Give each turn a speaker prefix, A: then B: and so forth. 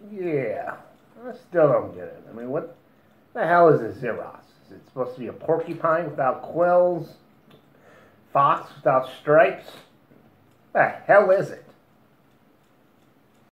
A: Yeah, I still don't get it. I mean, what the hell is a xerus? Is it supposed to be a porcupine without quills? Fox without stripes? What the hell is it?